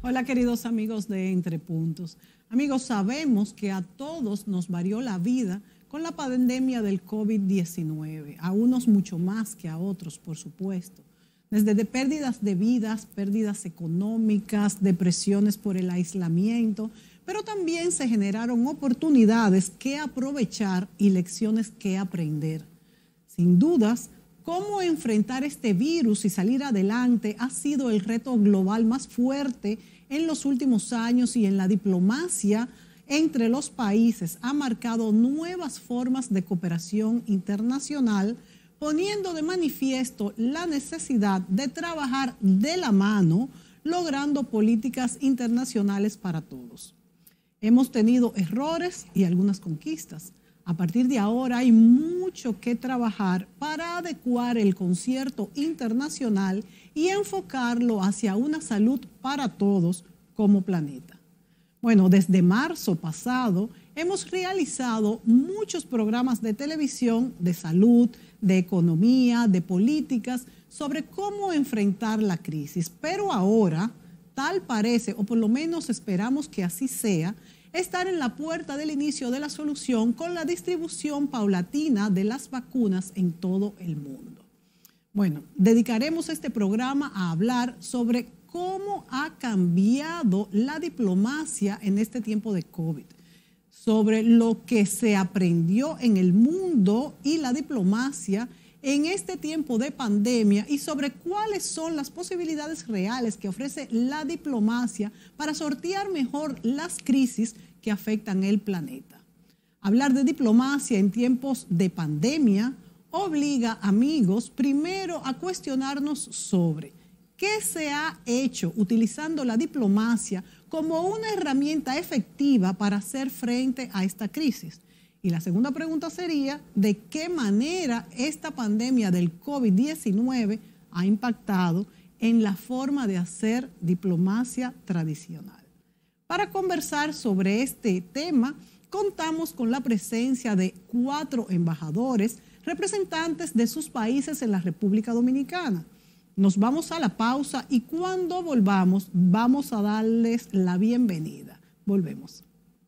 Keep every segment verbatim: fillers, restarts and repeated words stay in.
Hola, queridos amigos de Entre Puntos. Amigos, sabemos que a todos nos varió la vida con la pandemia del COVID diecinueve, a unos mucho más que a otros, por supuesto. Desde de pérdidas de vidas, pérdidas económicas, depresiones por el aislamiento, pero también se generaron oportunidades que aprovechar y lecciones que aprender. Sin dudas, cómo enfrentar este virus y salir adelante ha sido el reto global más fuerte en los últimos años, y en la diplomacia entre los países ha marcado nuevas formas de cooperación internacional, poniendo de manifiesto la necesidad de trabajar de la mano, logrando políticas internacionales para todos. Hemos tenido errores y algunas conquistas. A partir de ahora hay mucho que trabajar para adecuar el concierto internacional y enfocarlo hacia una salud para todos como planeta. Bueno, desde marzo pasado hemos realizado muchos programas de televisión de salud, de economía, de políticas, sobre cómo enfrentar la crisis. Pero ahora, tal parece, o por lo menos esperamos que así sea, estar en la puerta del inicio de la solución con la distribución paulatina de las vacunas en todo el mundo. Bueno, dedicaremos este programa a hablar sobre cómo ha cambiado la diplomacia en este tiempo de COVID, sobre lo que se aprendió en el mundo y la diplomacia en este tiempo de pandemia, y sobre cuáles son las posibilidades reales que ofrece la diplomacia para sortear mejor las crisis que afectan el planeta. Hablar de diplomacia en tiempos de pandemia obliga, amigos, primero a cuestionarnos sobre qué se ha hecho utilizando la diplomacia como una herramienta efectiva para hacer frente a esta crisis. Y la segunda pregunta sería, ¿de qué manera esta pandemia del COVID diecinueve ha impactado en la forma de hacer diplomacia tradicional? Para conversar sobre este tema, contamos con la presencia de cuatro embajadores, representantes de sus países en la República Dominicana. Nos vamos a la pausa y cuando volvamos vamos a darles la bienvenida. Volvemos.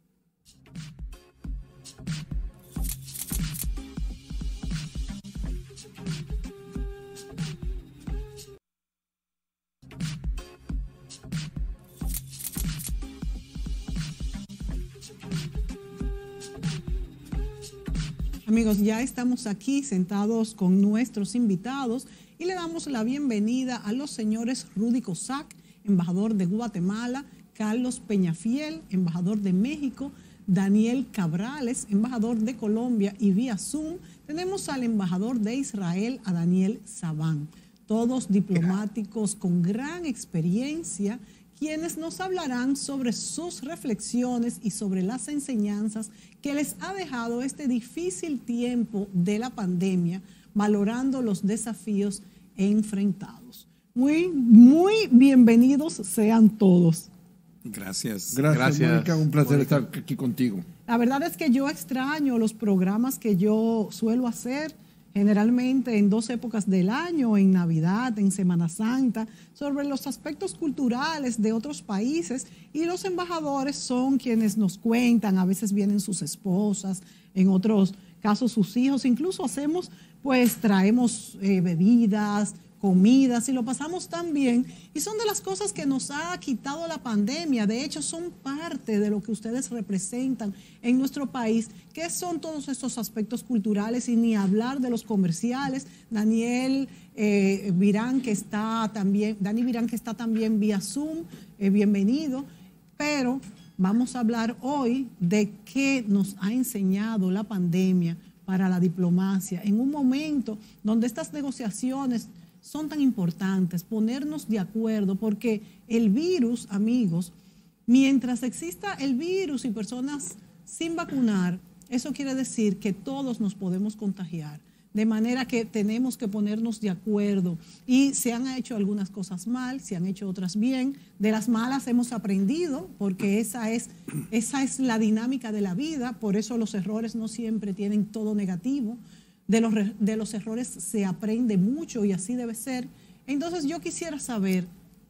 Amigos, ya estamos aquí sentados con nuestros invitados y le damos la bienvenida a los señores Rudy Cossack, embajador de Guatemala, Carlos Peñafiel, embajador de México, Daniel Cabrales, embajador de Colombia, y vía Zoom tenemos al embajador de Israel, a Daniel Sabán, todos diplomáticos con gran experiencia, quienes nos hablarán sobre sus reflexiones y sobre las enseñanzas que les ha dejado este difícil tiempo de la pandemia, valorando los desafíos enfrentados. Muy, muy bienvenidos sean todos. Gracias. Gracias, Gracias Mónica. Un placer Mónica. estar aquí contigo. La verdad es que yo extraño los programas que yo suelo hacer generalmente en dos épocas del año, en Navidad, en Semana Santa, sobre los aspectos culturales de otros países, y los embajadores son quienes nos cuentan, a veces vienen sus esposas, en otros casos sus hijos, incluso hacemos, pues traemos eh, bebidas, comidas, y lo pasamos tan bien, y son de las cosas que nos ha quitado la pandemia. De hecho, son parte de lo que ustedes representan en nuestro país, que son todos estos aspectos culturales, y ni hablar de los comerciales. Daniel eh, Virán, que está también, Dani Virán, que está también vía Zoom, eh, bienvenido. Pero vamos a hablar hoy de qué nos ha enseñado la pandemia para la diplomacia, en un momento donde estas negociaciones son tan importantes, ponernos de acuerdo, porque el virus, amigos, mientras exista el virus y personas sin vacunar, eso quiere decir que todos nos podemos contagiar. De manera que tenemos que ponernos de acuerdo, y se han hecho algunas cosas mal, se han hecho otras bien. De las malas hemos aprendido, porque esa es, esa es la dinámica de la vida. Por eso los errores no siempre tienen todo negativo. De los, de los errores se aprende mucho, y así debe ser. Entonces yo quisiera saber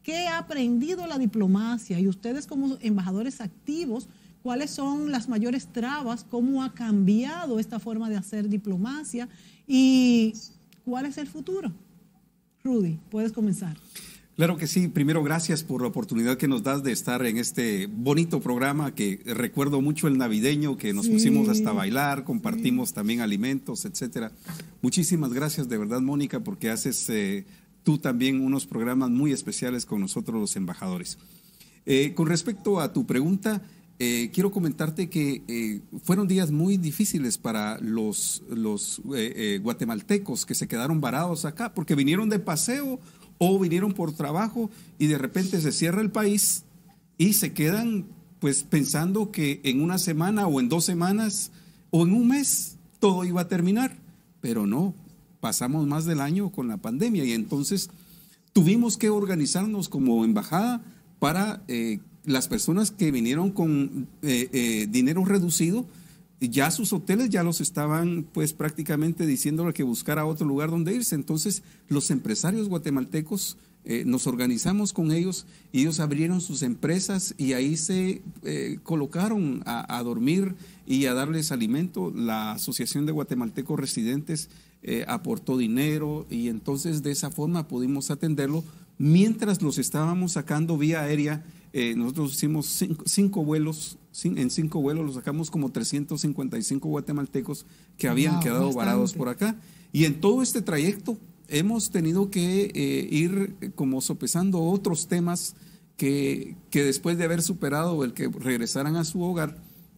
¿Qué ha aprendido la diplomacia? Y ustedes como embajadores activos, ¿cuáles son las mayores trabas? ¿Cómo ha cambiado esta forma de hacer diplomacia? ¿Y cuál es el futuro? Rudy, puedes comenzar. Claro que sí. Primero, gracias por la oportunidad que nos das de estar en este bonito programa que recuerdo mucho el navideño, que nos sí. pusimos hasta a bailar, compartimos sí. también alimentos, etcétera. Muchísimas gracias de verdad, Mónica, porque haces eh, tú también unos programas muy especiales con nosotros los embajadores. Eh, con respecto a tu pregunta, eh, quiero comentarte que eh, fueron días muy difíciles para los, los eh, eh, guatemaltecos que se quedaron varados acá, porque vinieron de paseo o vinieron por trabajo y de repente se cierra el país y se quedan pues pensando que en una semana o en dos semanas o en un mes todo iba a terminar, pero no, pasamos más del año con la pandemia y entonces tuvimos que organizarnos como embajada para eh, las personas que vinieron con eh, eh, dinero reducido. Ya sus hoteles ya los estaban pues prácticamente diciéndole que buscara otro lugar donde irse. Entonces los empresarios guatemaltecos eh, nos organizamos con ellos y ellos abrieron sus empresas y ahí se eh, colocaron a, a dormir y a darles alimento. La Asociación de Guatemaltecos Residentes eh, aportó dinero y entonces de esa forma pudimos atenderlo mientras los estábamos sacando vía aérea. Eh, nosotros hicimos cinco, cinco vuelos, cin, en cinco vuelos los sacamos como trescientos cincuenta y cinco guatemaltecos que habían wow, quedado bastante. varados por acá. Y en todo este trayecto hemos tenido que eh, ir como sopesando otros temas que, que después de haber superado el que regresaran a su hogar,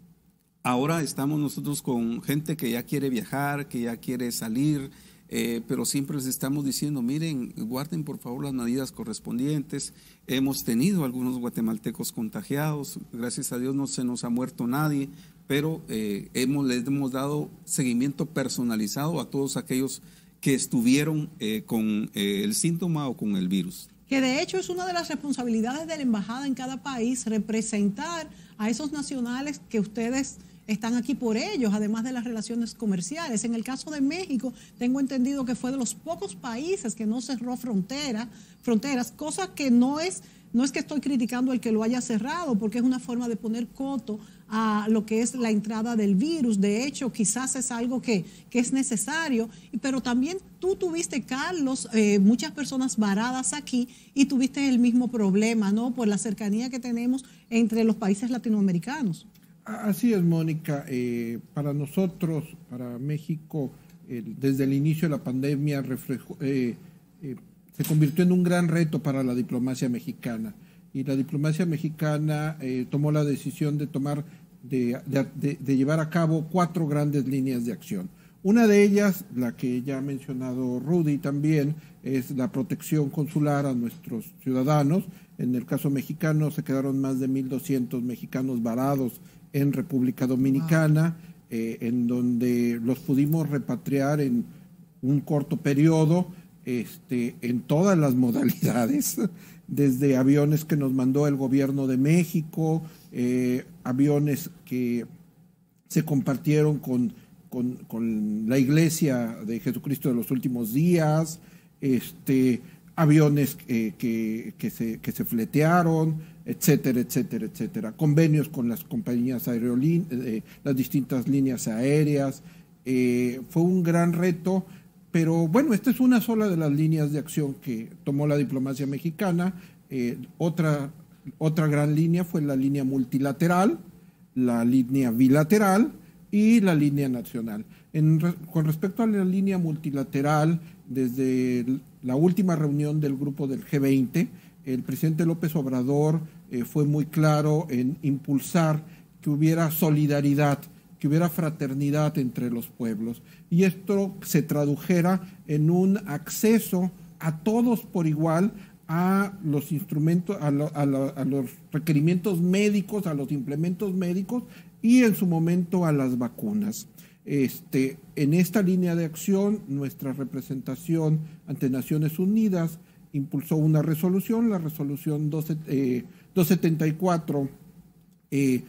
ahora estamos nosotros con gente que ya quiere viajar, que ya quiere salir, Eh, pero siempre les estamos diciendo, miren, guarden por favor las medidas correspondientes. Hemos tenido algunos guatemaltecos contagiados, gracias a Dios no se nos ha muerto nadie, pero eh, hemos, les hemos dado seguimiento personalizado a todos aquellos que estuvieron eh, con eh, el síntoma o con el virus. Que de hecho es una de las responsabilidades de la embajada en cada país, representar a esos nacionales que ustedes están aquí por ellos, además de las relaciones comerciales. En el caso de México, tengo entendido que fue de los pocos países que no cerró frontera, fronteras, cosa que no es, no es que estoy criticando el que lo haya cerrado, porque es una forma de poner coto a lo que es la entrada del virus. De hecho, quizás es algo que, que es necesario, pero también tú tuviste, Carlos, eh, muchas personas varadas aquí y tuviste el mismo problema, ¿no? Por la cercanía que tenemos entre los países latinoamericanos. Así es, Mónica. Eh, para nosotros, para México, eh, desde el inicio de la pandemia reflejó, eh, eh, se convirtió en un gran reto para la diplomacia mexicana. Y la diplomacia mexicana eh, tomó la decisión de tomar, de, de, de, de llevar a cabo cuatro grandes líneas de acción. Una de ellas, la que ya ha mencionado Rudy también, es la protección consular a nuestros ciudadanos. En el caso mexicano se quedaron más de mil doscientos mexicanos varados en República Dominicana, wow. eh, en donde los pudimos repatriar en un corto periodo, este, en todas las modalidades, desde aviones que nos mandó el gobierno de México, eh, aviones que se compartieron con, con, con la Iglesia de Jesucristo de los Últimos Días, este, aviones eh, que, que, se, que se fletearon, etcétera, etcétera, etcétera. Convenios con las compañías aerolíneas, eh, las distintas líneas aéreas. Eh, fue un gran reto, pero bueno, esta es una sola de las líneas de acción que tomó la diplomacia mexicana. Eh, otra, otra gran línea fue la línea multilateral, la línea bilateral y la línea nacional. En, con respecto a la línea multilateral, desde la última reunión del grupo del G veinte, el presidente López Obrador eh, fue muy claro en impulsar que hubiera solidaridad, que hubiera fraternidad entre los pueblos. Y esto se tradujera en un acceso a todos por igual a los instrumentos, a, lo, a, lo, a los requerimientos médicos, a los implementos médicos y en su momento a las vacunas. Este, en esta línea de acción, nuestra representación ante Naciones Unidas impulsó una resolución, la resolución doscientos setenta y cuatro eh,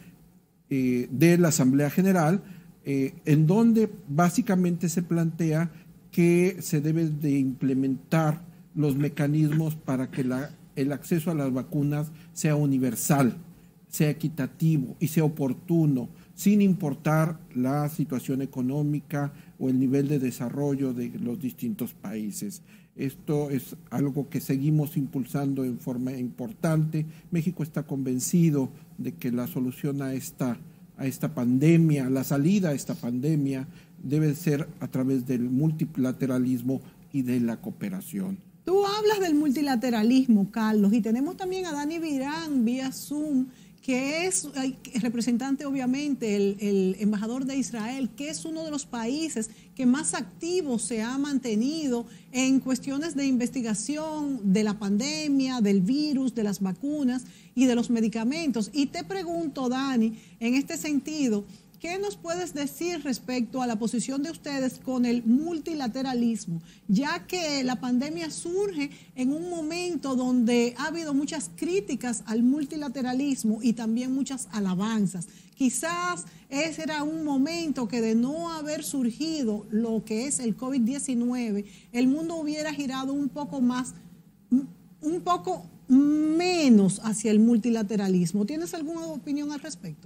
eh, de la Asamblea General, eh, en donde básicamente se plantea que se deben de implementar los mecanismos para que la el acceso a las vacunas sea universal, sea equitativo y sea oportuno, sin importar la situación económica o el nivel de desarrollo de los distintos países. Esto es algo que seguimos impulsando en forma importante. México está convencido de que la solución a esta, a esta pandemia, la salida a esta pandemia, debe ser a través del multilateralismo y de la cooperación. Tú hablas del multilateralismo, Carlos, y tenemos también a Dani Virán vía Zoom, que es representante, obviamente, el, el embajador de Israel, que es uno de los países que más activo se ha mantenido en cuestiones de investigación de la pandemia, del virus, de las vacunas y de los medicamentos. Y te pregunto, Dani, en este sentido, ¿qué nos puedes decir respecto a la posición de ustedes con el multilateralismo? Ya que la pandemia surge en un momento donde ha habido muchas críticas al multilateralismo y también muchas alabanzas. Quizás ese era un momento que de no haber surgido lo que es el COVID diecinueve, el mundo hubiera girado un poco más, un poco menos hacia el multilateralismo. ¿Tienes alguna opinión al respecto?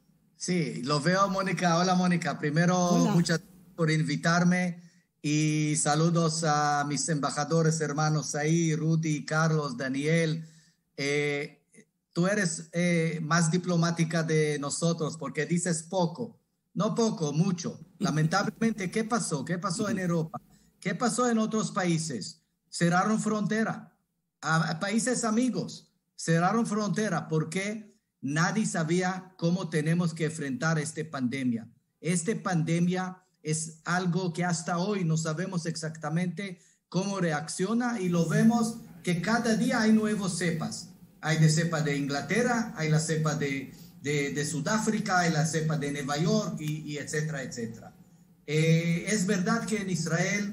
Sí, lo veo, Mónica. Hola, Mónica. Primero, Hola. Muchas gracias por invitarme y saludos a mis embajadores hermanos ahí, Rudy, Carlos, Daniel. Eh, tú eres eh, más diplomática de nosotros porque dices poco, no poco, mucho. Lamentablemente, ¿qué pasó? ¿Qué pasó en Europa? ¿Qué pasó en otros países? Cerraron frontera. A, a países amigos cerraron frontera. ¿Por qué? Nadie sabía cómo tenemos que enfrentar esta pandemia. Esta pandemia es algo que hasta hoy no sabemos exactamente cómo reacciona y lo vemos que cada día hay nuevos cepas. Hay de cepa de Inglaterra, hay la cepa de, de, de Sudáfrica, hay la cepa de Nueva York y, y etcétera, etcétera. Eh, es verdad que en Israel,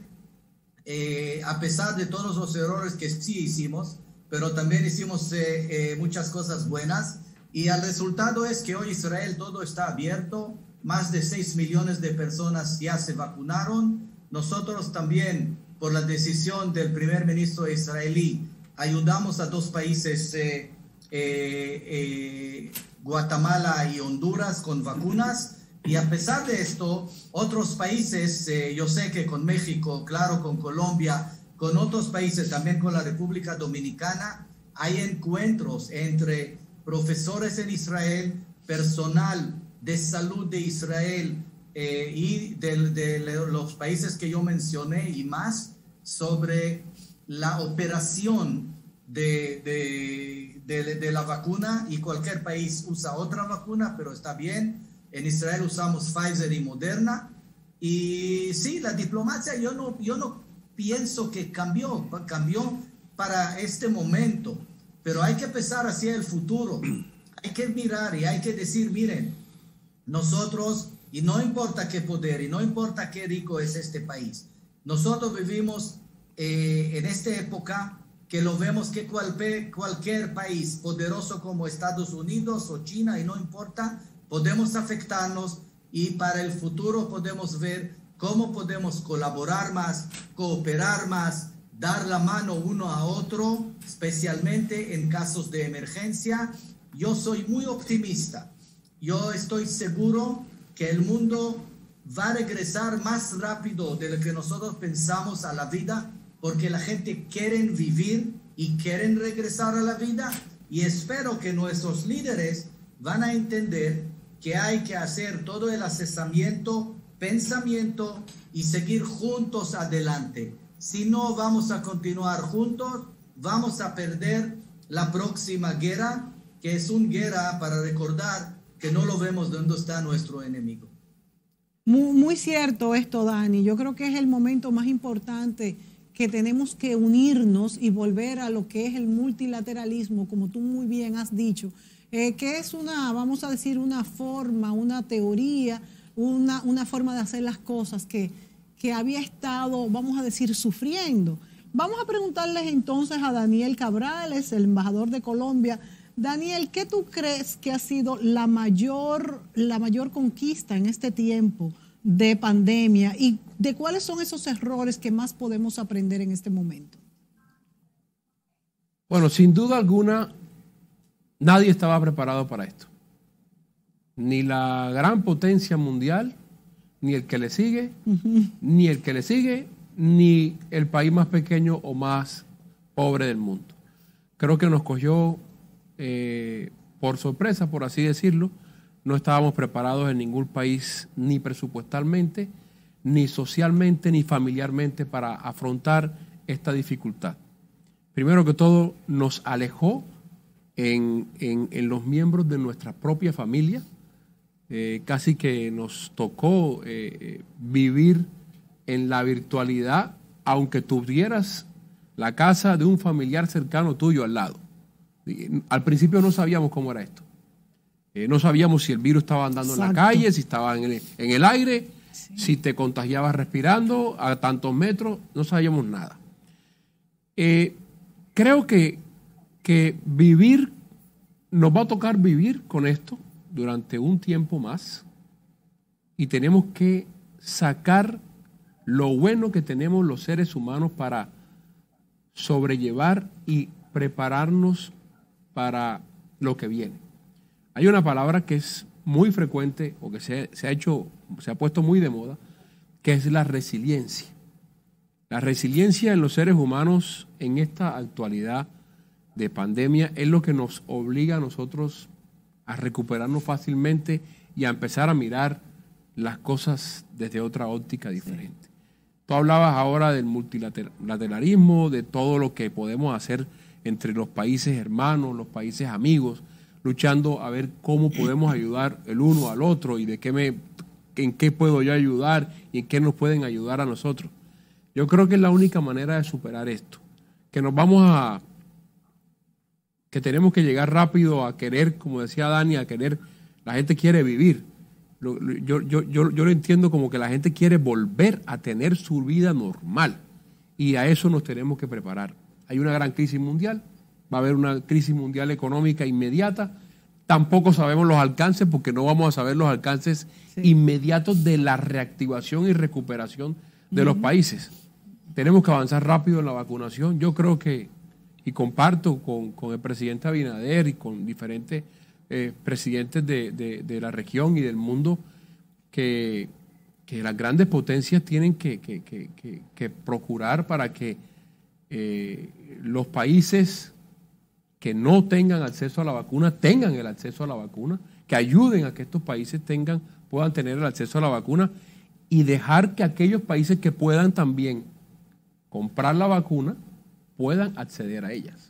eh, a pesar de todos los errores que sí hicimos, pero también hicimos eh, eh, muchas cosas buenas. Y el resultado es que hoy Israel todo está abierto, más de seis millones de personas ya se vacunaron. Nosotros también, por la decisión del primer ministro israelí, ayudamos a dos países, eh, eh, eh, Guatemala y Honduras, con vacunas. Y a pesar de esto, otros países, eh, yo sé que con México, claro, con Colombia, con otros países, también con la República Dominicana, hay encuentros entre profesores en Israel, personal de salud de Israel eh, y de, de los países que yo mencioné y más sobre la operación de, de, de, de la vacuna, y cualquier país usa otra vacuna, pero está bien. En Israel usamos Pfizer y Moderna. Y sí, la diplomacia yo no, yo no pienso que cambió, cambió para este momento. Pero hay que pensar hacia el futuro, hay que mirar y hay que decir, miren, nosotros, y no importa qué poder, y no importa qué rico es este país, nosotros vivimos eh, en esta época que lo vemos que cualquier, cualquier país poderoso como Estados Unidos o China, y no importa, podemos afectarnos, y para el futuro podemos ver cómo podemos colaborar más, cooperar más, dar la mano uno a otro, especialmente en casos de emergencia. Yo soy muy optimista. Yo estoy seguro que el mundo va a regresar más rápido de lo que nosotros pensamos a la vida, porque la gente quiere vivir y quieren regresar a la vida, y espero que nuestros líderes van a entender que hay que hacer todo el asesoramiento, pensamiento y seguir juntos adelante. Si no vamos a continuar juntos, vamos a perder la próxima guerra, que es una guerra para recordar que no lo vemos de dónde está nuestro enemigo. Muy, muy cierto esto, Dani. Yo creo que es el momento más importante que tenemos que unirnos y volver a lo que es el multilateralismo, como tú muy bien has dicho, eh, que es una, vamos a decir, una forma, una teoría, una, una forma de hacer las cosas que que había estado, vamos a decir, sufriendo. Vamos a preguntarles entonces a Daniel Cabrales, el embajador de Colombia. Daniel, ¿qué tú crees que ha sido la mayor, la mayor conquista en este tiempo de pandemia y de cuáles son esos errores que más podemos aprender en este momento? Bueno, sin duda alguna, nadie estaba preparado para esto. Ni la gran potencia mundial, ni el que le sigue, uh-huh. ni el que le sigue, ni el país más pequeño o más pobre del mundo. Creo que nos cogió eh, por sorpresa, por así decirlo. No estábamos preparados en ningún país, ni presupuestalmente, ni socialmente, ni familiarmente, para afrontar esta dificultad. Primero que todo, nos alejó en, en, en los miembros de nuestra propia familia. Eh, casi que nos tocó eh, vivir en la virtualidad, aunque tuvieras la casa de un familiar cercano tuyo al lado. Y, al principio no sabíamos cómo era esto. Eh, no sabíamos si el virus estaba andando Exacto. en la calle, si estaba en el, en el aire, sí. si te contagiabas respirando a tantos metros, no sabíamos nada. Eh, creo que, que vivir, nos va a tocar vivir con esto durante un tiempo más y tenemos que sacar lo bueno que tenemos los seres humanos para sobrellevar y prepararnos para lo que viene. Hay una palabra que es muy frecuente o que se, se ha hecho, se ha puesto muy de moda, que es la resiliencia. La resiliencia en los seres humanos en esta actualidad de pandemia es lo que nos obliga a nosotros a recuperarnos fácilmente y a empezar a mirar las cosas desde otra óptica diferente. Sí. Tú hablabas ahora del multilateralismo, de todo lo que podemos hacer entre los países hermanos, los países amigos, luchando a ver cómo podemos ayudar el uno al otro y de qué me, en qué puedo yo ayudar y en qué nos pueden ayudar a nosotros. Yo creo que es la única manera de superar esto, que nos vamos a, que tenemos que llegar rápido a querer, como decía Dani, a querer, la gente quiere vivir. Yo, yo, yo, yo, yo lo entiendo como que la gente quiere volver a tener su vida normal y a eso nos tenemos que preparar. Hay una gran crisis mundial, va a haber una crisis mundial económica inmediata, tampoco sabemos los alcances porque no vamos a saber los alcances sí. inmediatos de la reactivación y recuperación de uh-huh. los países. Tenemos que avanzar rápido en la vacunación. Yo creo que, y comparto con, con el presidente Abinader y con diferentes eh, presidentes de, de, de la región y del mundo, que, que las grandes potencias tienen que, que, que, que, que procurar para que eh, los países que no tengan acceso a la vacuna tengan el acceso a la vacuna, que ayuden a que estos países tengan, puedan tener el acceso a la vacuna y dejar que aquellos países que puedan también comprar la vacuna puedan acceder a ellas.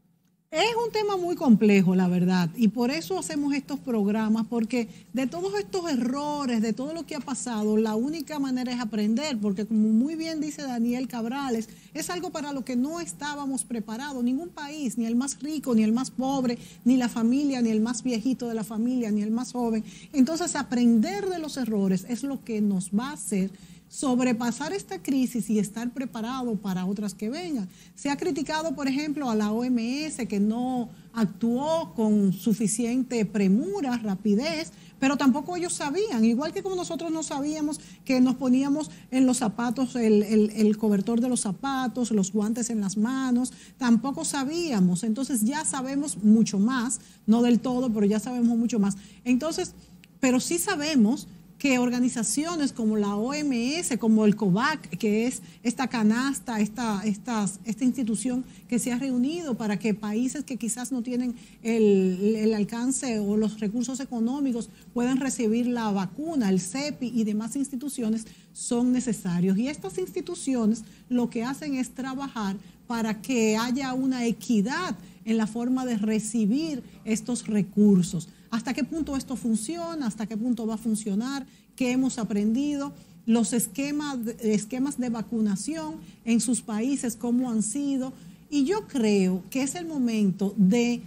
Es un tema muy complejo, la verdad, y por eso hacemos estos programas, porque de todos estos errores, de todo lo que ha pasado, la única manera es aprender, porque como muy bien dice Daniel Cabrales, es algo para lo que no estábamos preparados. Ningún país, ni el más rico, ni el más pobre, ni la familia, ni el más viejito de la familia, ni el más joven. Entonces, aprender de los errores es lo que nos va a hacer sobrepasar esta crisis y estar preparado para otras que vengan. Se ha criticado, por ejemplo, a la O M S que no actuó con suficiente premura, rapidez, pero tampoco ellos sabían, igual que como nosotros no sabíamos que nos poníamos en los zapatos el, el, el cobertor de los zapatos, los guantes en las manos, tampoco sabíamos. Entonces ya sabemos mucho más, no del todo, pero ya sabemos mucho más. Entonces, pero sí sabemos que organizaciones como la O M S, como el COVAX, que es esta canasta, esta, esta, esta institución que se ha reunido para que países que quizás no tienen el, el alcance o los recursos económicos puedan recibir la vacuna, el CEPI y demás instituciones son necesarios. Y estas instituciones lo que hacen es trabajar para que haya una equidad en la forma de recibir estos recursos. ¿Hasta qué punto esto funciona? ¿Hasta qué punto va a funcionar? ¿Qué hemos aprendido? Los esquemas, esquemas de vacunación en sus países, ¿cómo han sido? Y yo creo que es el momento de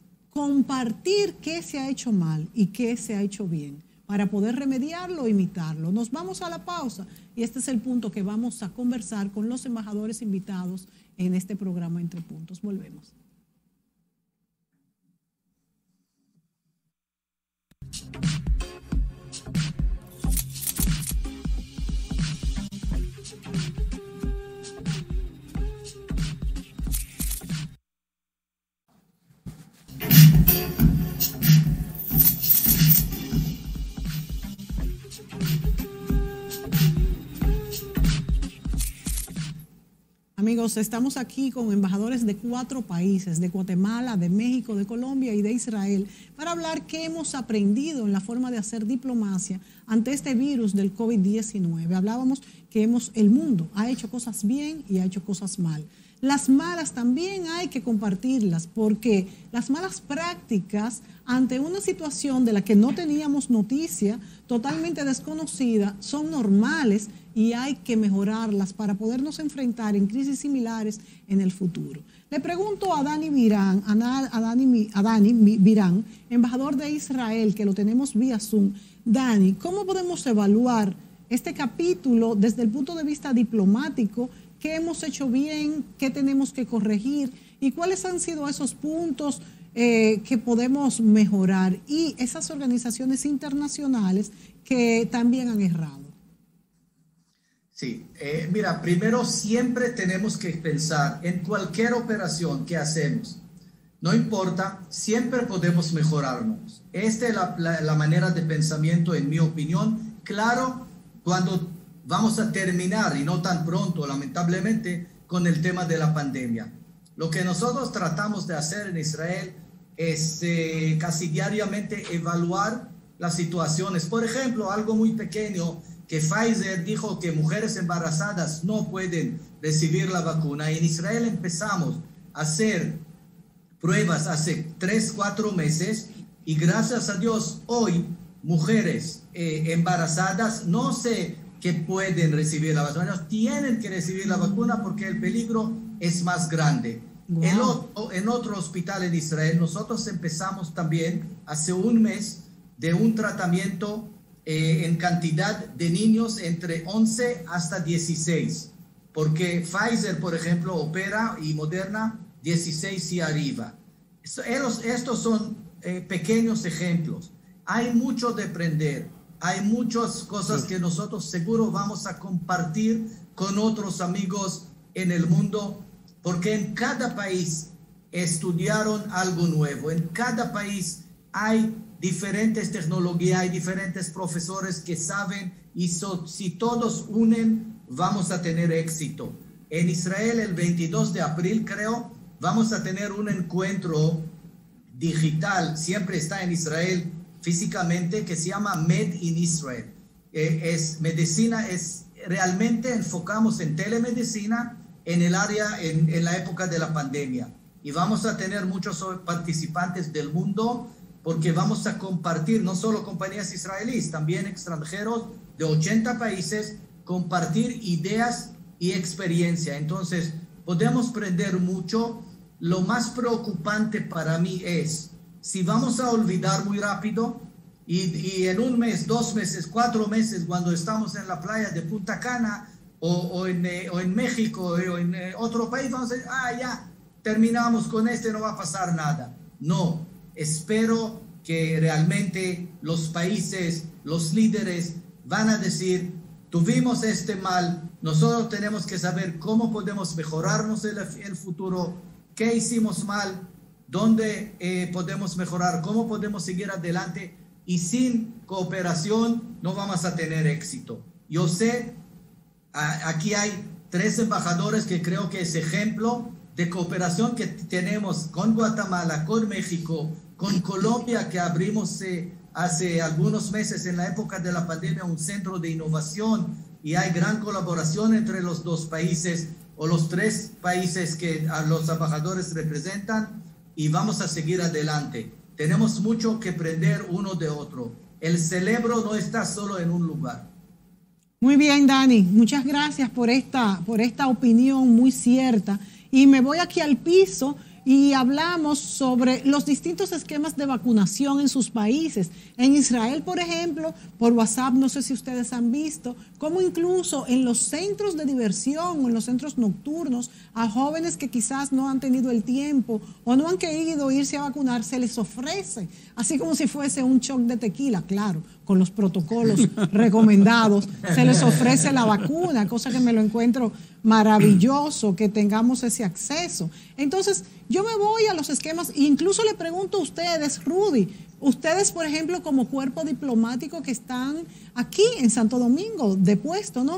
compartir qué se ha hecho mal y qué se ha hecho bien para poder remediarlo e imitarlo. Nos vamos a la pausa y este es el punto que vamos a conversar con los embajadores invitados en este programa Entre Puntos. Volvemos. amigos, estamos aquí con embajadores de cuatro países, de Guatemala, de México, de Colombia y de Israel, para hablar qué hemos aprendido en la forma de hacer diplomacia ante este virus del COVID diecinueve. Hablábamos que hemos, el mundo ha hecho cosas bien y ha hecho cosas mal. Las malas también hay que compartirlas, porque las malas prácticas ante una situación de la que no teníamos noticia, totalmente desconocida, son normales y hay que mejorarlas para podernos enfrentar en crisis similares en el futuro. Le pregunto a Dani Virán, a Dani, a Dani Virán, embajador de Israel, que lo tenemos vía Zoom. Dani, ¿cómo podemos evaluar este capítulo desde el punto de vista diplomático? ¿Qué hemos hecho bien? ¿Qué tenemos que corregir? ¿Y cuáles han sido esos puntos eh, que podemos mejorar? Y esas organizaciones internacionales que también han errado. Sí, eh, mira, primero siempre tenemos que pensar en cualquier operación que hacemos. No importa, siempre podemos mejorarnos. Esta es la, la, la manera de pensamiento, en mi opinión. Claro, cuando vamos a terminar, y no tan pronto, lamentablemente, con el tema de la pandemia. Lo que nosotros tratamos de hacer en Israel es eh, casi diariamente evaluar las situaciones. Por ejemplo, algo muy pequeño, que Pfizer dijo que mujeres embarazadas no pueden recibir la vacuna. En Israel empezamos a hacer pruebas hace tres, cuatro meses y gracias a Dios hoy mujeres eh, embarazadas no se que pueden recibir la vacuna, tienen que recibir la vacuna porque el peligro es más grande. Wow. En, otro, en otro hospital en Israel, nosotros empezamos también hace un mes de un tratamiento eh, en cantidad de niños entre once hasta dieciséis, porque Pfizer, por ejemplo, opera y Moderna dieciséis y arriba. Estos, estos son eh, pequeños ejemplos. Hay mucho de aprender. Hay muchas cosas que nosotros seguro vamos a compartir con otros amigos en el mundo, porque en cada país estudiaron algo nuevo. En cada país hay diferentes tecnologías, hay diferentes profesores que saben y so, si todos unen vamos a tener éxito. En Israel el veintidós de abril creo vamos a tener un encuentro digital, siempre está en Israel físicamente, que se llama Med in Israel. Eh, es medicina, es realmente enfocamos en telemedicina en el área, en, en la época de la pandemia. Y vamos a tener muchos participantes del mundo porque vamos a compartir, no solo compañías israelíes, también extranjeros de ochenta países, compartir ideas y experiencia. Entonces, podemos aprender mucho. Lo más preocupante para mí es si vamos a olvidar muy rápido y, y en un mes, dos meses, cuatro meses, cuando estamos en la playa de Punta Cana o, o, en, eh, o en México o en eh, otro país, vamos a decir, ah, ya, terminamos con este, no va a pasar nada. No, espero que realmente los países, los líderes van a decir, tuvimos este mal, nosotros tenemos que saber cómo podemos mejorarnos en el, el futuro, qué hicimos mal, dónde eh, podemos mejorar, cómo podemos seguir adelante, y sin cooperación no vamos a tener éxito. Yo sé, a, aquí hay tres embajadores que creo que es ejemplo de cooperación que tenemos con Guatemala, con México, con Colombia, que abrimos eh, hace algunos meses en la época de la pandemia un centro de innovación y hay gran colaboración entre los dos países o los tres países que a los embajadores representan, y vamos a seguir adelante. Tenemos mucho que aprender uno de otro. El cerebro no está solo en un lugar. Muy bien, Dani. Muchas gracias por esta, por esta opinión muy cierta. Y me voy aquí al piso y hablamos sobre los distintos esquemas de vacunación en sus países. En Israel, por ejemplo, por WhatsApp, no sé si ustedes han visto, cómo incluso en los centros de diversión o en los centros nocturnos, a jóvenes que quizás no han tenido el tiempo o no han querido irse a vacunar, se les ofrece, así como si fuese un shot de tequila, claro, con los protocolos recomendados, se les ofrece la vacuna, cosa que me lo encuentro maravilloso que tengamos ese acceso. Entonces, yo me voy a los esquemas, incluso le pregunto a ustedes, Rudy, ustedes, por ejemplo, como cuerpo diplomático que están aquí en Santo Domingo, de puesto, ¿no?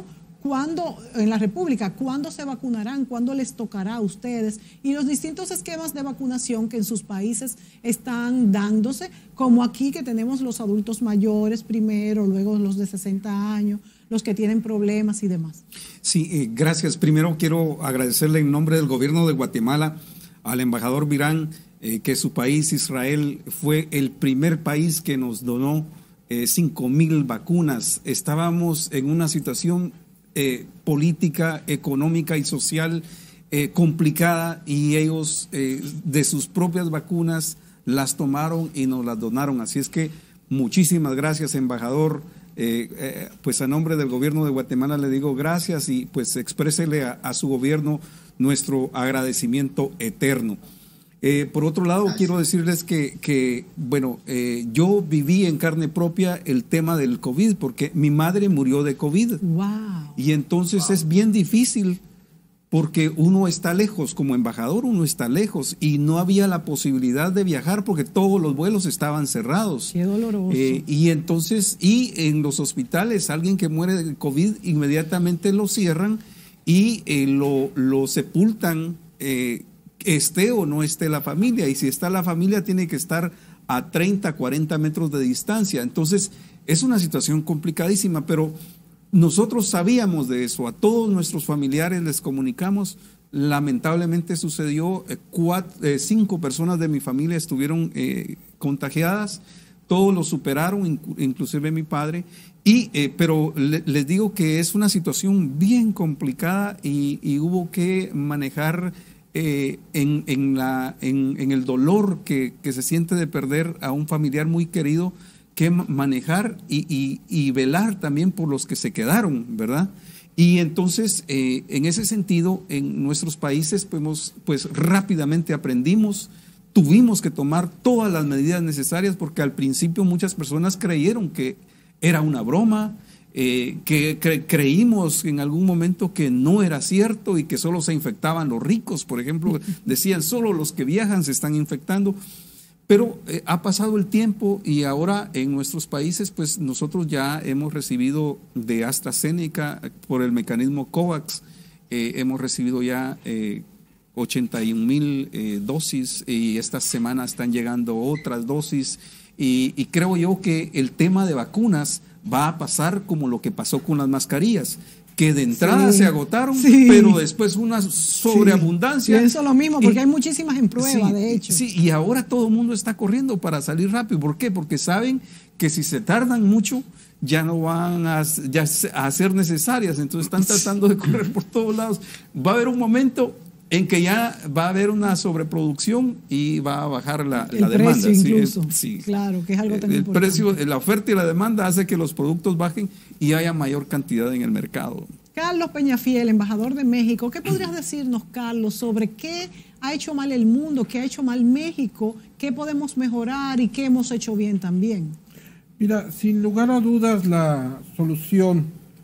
¿cuándo, en la República, cuándo se vacunarán? ¿Cuándo les tocará a ustedes? Y los distintos esquemas de vacunación que en sus países están dándose, como aquí que tenemos los adultos mayores primero, luego los de sesenta años, los que tienen problemas y demás. Sí, eh, gracias. Primero quiero agradecerle en nombre del gobierno de Guatemala al embajador Virán, eh, que su país, Israel, fue el primer país que nos donó eh, cinco mil vacunas. Estábamos en una situación eh, política, económica y social eh, complicada, y ellos eh, de sus propias vacunas las tomaron y nos las donaron. Así es que muchísimas gracias, embajador. Eh, eh, pues a nombre del gobierno de Guatemala le digo gracias, y pues exprésele a, a su gobierno nuestro agradecimiento eterno. Eh, por otro lado, gracias. Quiero decirles que, que bueno, eh, yo viví en carne propia el tema del COVID, porque mi madre murió de COVID. Wow. Y entonces Wow. es bien difícil, porque uno está lejos, como embajador uno está lejos, y no había la posibilidad de viajar porque todos los vuelos estaban cerrados. Qué doloroso. Eh, y entonces, y en los hospitales, alguien que muere de COVID, inmediatamente lo cierran y eh, lo, lo sepultan, eh, esté o no esté la familia. Y si está la familia, tiene que estar a treinta, cuarenta metros de distancia. Entonces, es una situación complicadísima, pero nosotros sabíamos de eso, a todos nuestros familiares les comunicamos. Lamentablemente sucedió, eh, cuatro, eh, cinco personas de mi familia estuvieron eh, contagiadas, todos lo superaron, inc inclusive mi padre, y, eh, pero le, les digo que es una situación bien complicada, y, y hubo que manejar eh, en, en, la, en, en el dolor que, que se siente de perder a un familiar muy querido, que manejar y, y, y velar también por los que se quedaron, ¿verdad? Y entonces, eh, en ese sentido, en nuestros países, pues, pues rápidamente aprendimos, tuvimos que tomar todas las medidas necesarias, porque al principio muchas personas creyeron que era una broma, eh, que cre creímos en algún momento que no era cierto y que solo se infectaban los ricos, por ejemplo, decían solo los que viajan se están infectando. Pero eh, ha pasado el tiempo, y ahora en nuestros países, pues nosotros ya hemos recibido de AstraZeneca por el mecanismo COVAX, eh, hemos recibido ya eh, ochenta y un mil eh, dosis, y esta semana están llegando otras dosis, y, y creo yo que el tema de vacunas va a pasar como lo que pasó con las mascarillas, que de entrada sí. se agotaron, sí. pero después una sobreabundancia. Sí. Pienso lo mismo, porque y, hay muchísimas en prueba, sí, de hecho. Sí, y ahora todo el mundo está corriendo para salir rápido. ¿Por qué? Porque saben que si se tardan mucho, ya no van a, ya a ser necesarias, entonces están tratando de correr por todos lados. Va a haber un momento en que ya va a haber una sobreproducción y va a bajar la, el la demanda. Precio incluso. Sí, sí. Claro, que es algo tan el importante. Precio, la oferta y la demanda hace que los productos bajen y haya mayor cantidad en el mercado. Carlos Peñafiel, embajador de México, ¿qué podrías decirnos, Carlos, sobre qué ha hecho mal el mundo, qué ha hecho mal México, qué podemos mejorar y qué hemos hecho bien también? Mira, sin lugar a dudas, la solución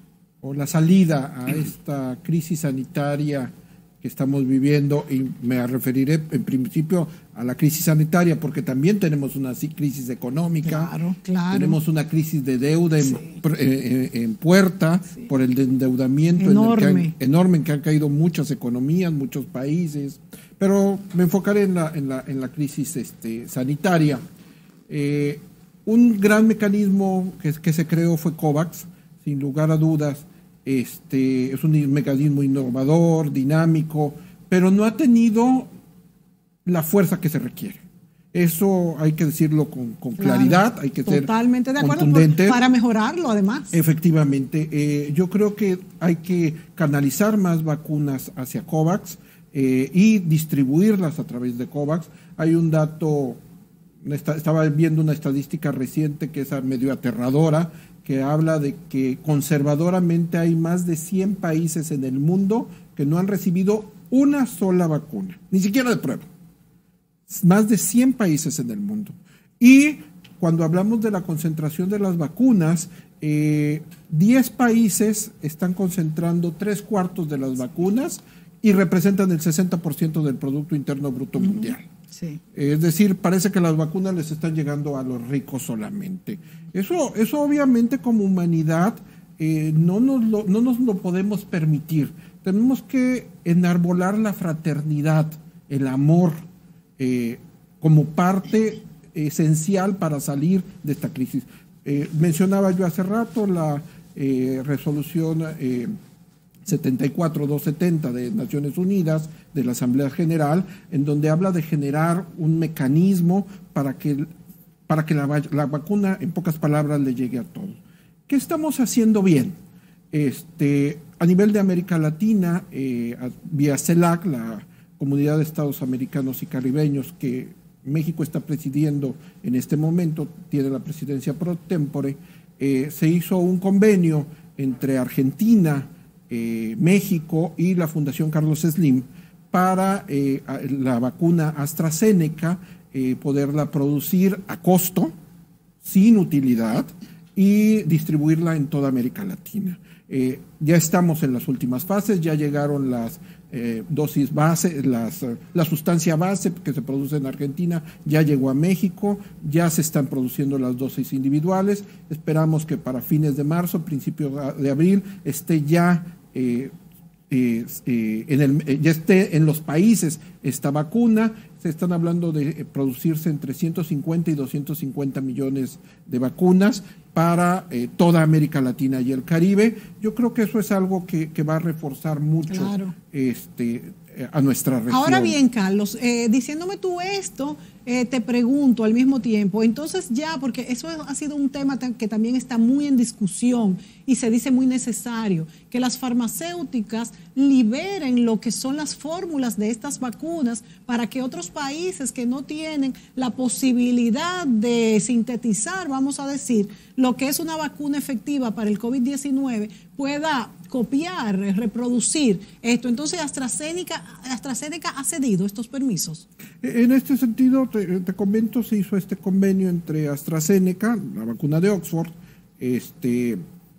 o la salida a esta crisis sanitaria que estamos viviendo, y me referiré en principio a la crisis sanitaria, porque también tenemos una crisis económica, claro, claro. tenemos una crisis de deuda en, sí. en, en puerta, sí. por el endeudamiento enorme. En el que han, enorme en que han caído muchas economías, muchos países, pero me enfocaré en la, en la, en la crisis este, sanitaria. Eh, un gran mecanismo que, que se creó fue COVAX, sin lugar a dudas. Este, es un mecanismo innovador, dinámico, pero no ha tenido la fuerza que se requiere. Eso hay que decirlo con, con claro, claridad, hay que totalmente ser de acuerdo contundente. Por, para mejorarlo, además. Efectivamente, eh, yo creo que hay que canalizar más vacunas hacia COVAX eh, y distribuirlas a través de COVAX. Hay un dato, estaba viendo una estadística reciente que es medio aterradora, que habla de que conservadoramente hay más de cien países en el mundo que no han recibido una sola vacuna, ni siquiera de prueba. Más de cien países en el mundo. Y cuando hablamos de la concentración de las vacunas, eh, diez países están concentrando tres cuartos de las vacunas y representan el sesenta por ciento del Producto Interno Bruto uh-huh. mundial. Sí. Es decir, parece que las vacunas les están llegando a los ricos solamente. Eso, eso obviamente como humanidad eh, no, nos lo, no nos lo podemos permitir. Tenemos que enarbolar la fraternidad, el amor, eh, como parte esencial para salir de esta crisis. Eh, mencionaba yo hace rato la eh, resolución eh, setenta y cuatro mil doscientos setenta de Naciones Unidas, de la Asamblea General, en donde habla de generar un mecanismo para que, para que la, la vacuna, en pocas palabras, le llegue a todos. ¿Qué estamos haciendo bien? Este, a nivel de América Latina, eh, vía CELAC, la Comunidad de Estados Americanos y Caribeños, que México está presidiendo en este momento, tiene la presidencia pro tempore, eh, se hizo un convenio entre Argentina, eh, México y la Fundación Carlos Slim para eh, la vacuna AstraZeneca, eh, poderla producir a costo, sin utilidad, y distribuirla en toda América Latina. Eh, ya estamos en las últimas fases, ya llegaron las eh, dosis base, las, uh, la sustancia base que se produce en Argentina, ya llegó a México, ya se están produciendo las dosis individuales, esperamos que para fines de marzo, principios de abril, esté ya, eh, eh, eh, en el, eh, ya esté en los países esta vacuna. Se están hablando de producirse entre ciento cincuenta y doscientos cincuenta millones de vacunas para eh, toda América Latina y el Caribe. Yo creo que eso es algo que, que va a reforzar mucho claro. este, a nuestra región. Ahora bien, Carlos, eh, diciéndome tú esto, eh, te pregunto al mismo tiempo, entonces ya, porque eso ha sido un tema que también está muy en discusión y se dice muy necesario, que las farmacéuticas liberen lo que son las fórmulas de estas vacunas para que otros países que no tienen la posibilidad de sintetizar, vamos a decir, lo que es una vacuna efectiva para el COVID diecinueve, pueda copiar, reproducir esto. Entonces, AstraZeneca, AstraZeneca ha cedido estos permisos. En este sentido, te, te comento, se hizo este convenio entre AstraZeneca, la vacuna de Oxford, este,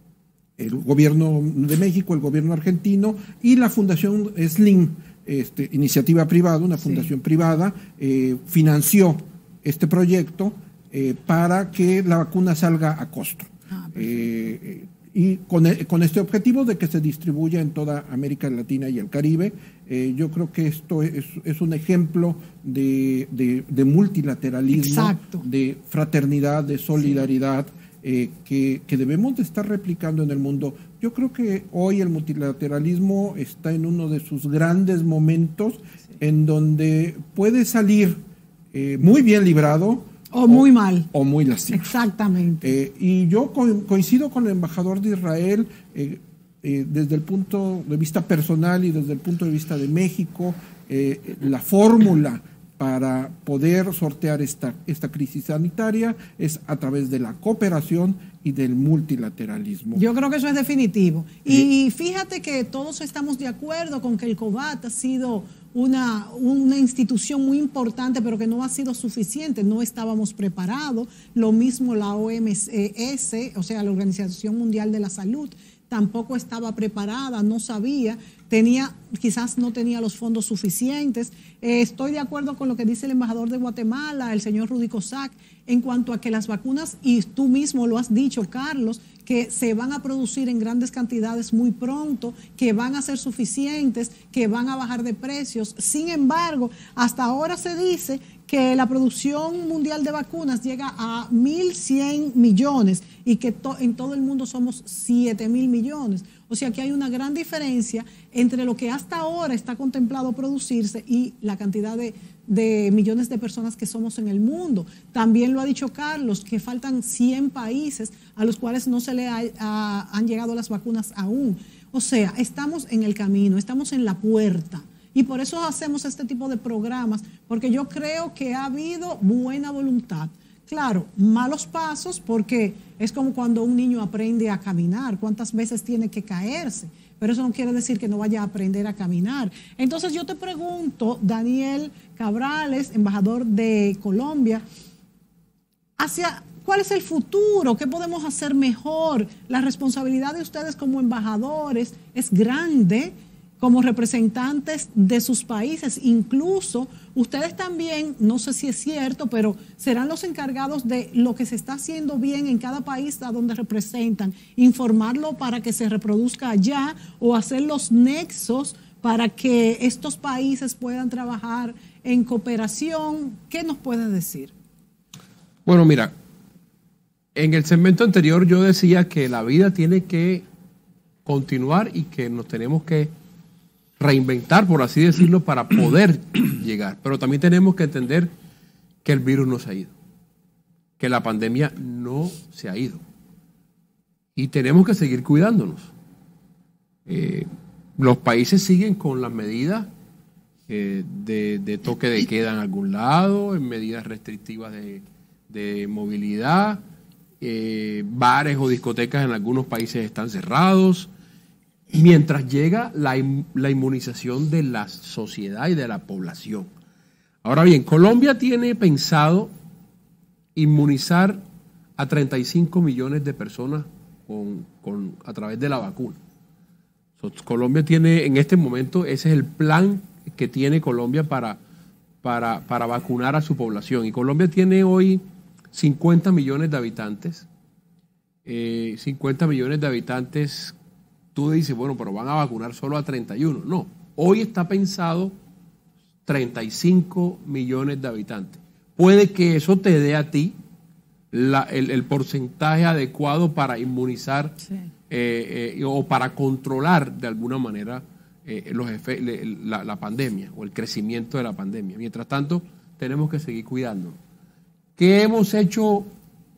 el gobierno de México, el gobierno argentino y la Fundación Slim, este, iniciativa privada, una fundación sí. privada, eh, financió este proyecto eh, para que la vacuna salga a costo. Ah, eh, y con, con este objetivo de que se distribuya en toda América Latina y el Caribe. Eh, yo creo que esto es, es un ejemplo de, de, de multilateralismo, Exacto. de fraternidad, de solidaridad, sí. eh, que, que debemos de estar replicando en el mundo. Yo creo que hoy el multilateralismo está en uno de sus grandes momentos, sí. en donde puede salir eh, muy bien librado, O muy o, mal. O muy lastimado. Exactamente. Eh, y yo co coincido con el embajador de Israel eh, eh, desde el punto de vista personal y desde el punto de vista de México, eh, la fórmula para poder sortear esta, esta crisis sanitaria es a través de la cooperación y del multilateralismo. Yo creo que eso es definitivo. Y eh, fíjate que todos estamos de acuerdo con que el COVAT ha sido Una, una institución muy importante, pero que no ha sido suficiente, no estábamos preparados. Lo mismo la O M S, o sea, la Organización Mundial de la Salud, tampoco estaba preparada, no sabía, tenía, quizás no tenía los fondos suficientes. Eh, estoy de acuerdo con lo que dice el embajador de Guatemala, el señor Rudy Cossack, en cuanto a que las vacunas, y tú mismo lo has dicho, Carlos, que se van a producir en grandes cantidades muy pronto, que van a ser suficientes, que van a bajar de precios. Sin embargo, hasta ahora se dice que la producción mundial de vacunas llega a mil cien millones y que to en todo el mundo somos siete mil millones. O sea que hay una gran diferencia entre lo que hasta ahora está contemplado producirse y la cantidad de, de millones de personas que somos en el mundo. También lo ha dicho Carlos, que faltan cien países a los cuales no se le ha, a, han llegado las vacunas aún. O sea, estamos en el camino, estamos en la puerta. Y por eso hacemos este tipo de programas, porque yo creo que ha habido buena voluntad. Claro, malos pasos, porque es como cuando un niño aprende a caminar, cuántas veces tiene que caerse, pero eso no quiere decir que no vaya a aprender a caminar. Entonces yo te pregunto, Daniel Cabrales, embajador de Colombia, hacia ¿cuál es el futuro? ¿Qué podemos hacer mejor? La responsabilidad de ustedes como embajadores es grande. como representantes de sus países. Incluso ustedes también, no sé si es cierto, pero serán los encargados de lo que se está haciendo bien en cada país a donde representan, informarlo para que se reproduzca allá o hacer los nexos para que estos países puedan trabajar en cooperación. ¿Qué nos puedes decir? Bueno, mira, en el segmento anterior yo decía que la vida tiene que continuar y que nos tenemos que reinventar, por así decirlo, para poder llegar. Pero también tenemos que entender que el virus no se ha ido, que la pandemia no se ha ido. Y tenemos que seguir cuidándonos. Eh, los países siguen con las medidas eh, de, de toque de queda en algún lado, en medidas restrictivas de, de movilidad, eh, bares o discotecas en algunos países están cerrados, mientras llega la, la inmunización de la sociedad y de la población. Ahora bien, Colombia tiene pensado inmunizar a treinta y cinco millones de personas con, con, a través de la vacuna. So, Colombia tiene, en este momento, ese es el plan que tiene Colombia para, para, para vacunar a su población. Y Colombia tiene hoy cincuenta millones de habitantes. Eh, cincuenta millones de habitantes. Tú dices, bueno, pero van a vacunar solo a treinta y uno. No, hoy está pensado treinta y cinco millones de habitantes. Puede que eso te dé a ti la, el, el porcentaje adecuado para inmunizar sí. eh, eh, o para controlar de alguna manera eh, los efe, la, la pandemia o el crecimiento de la pandemia. Mientras tanto, tenemos que seguir cuidándonos. ¿Qué hemos hecho